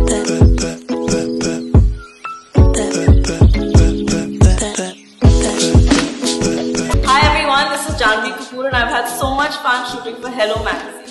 Hi everyone, this is Janvi Kapoor and I've had so much fun shooting for Hello magazine.